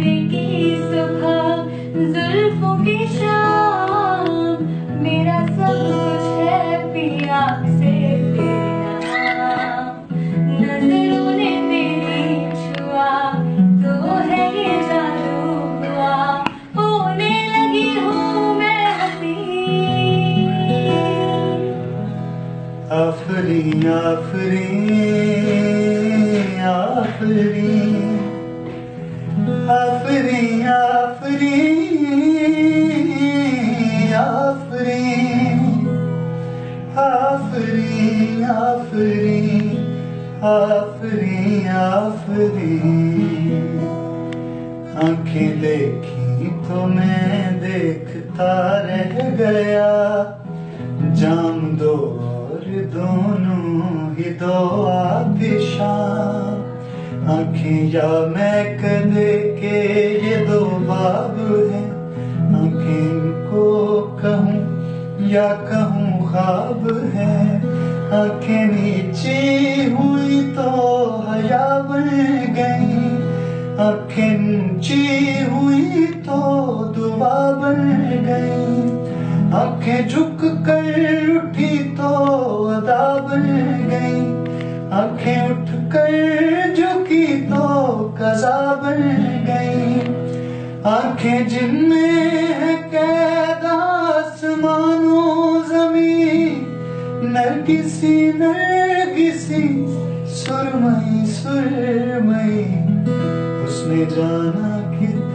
सवेरे की सुबह, जुल्फों की शाम, मेरा सब कुछ है पिया से तेरा नाम। नजरों ने तेरी छुआ तो है ये जादू हुआ, होने लगी हूँ मैं हसी। आफरीन आफरीन आफरीन आफरीन आफरीन आफरीन आफरीन आफरीन आफरीन। आंखें देखी तो मैं देखता रह गया, जाम दो और दोनों ही दो आतिशां। आंखें या महक दे के ये दो बाब है, आंखें को कहूँ या कहूँ ख्वाब है। आंखें नीची हुई तो हया बन गई, आंखें ऊंची हुई तो दुआ बन गई। आंखें झुक कर उठी तो अदा बन गई, आंखें उठ कर झुकी तो कज़ा बन गई। आंखें जिनमें है कैद आसमानों ज़मीं, नरगिसी नरगिसी सुरमई सुरमई। उसने जाना कि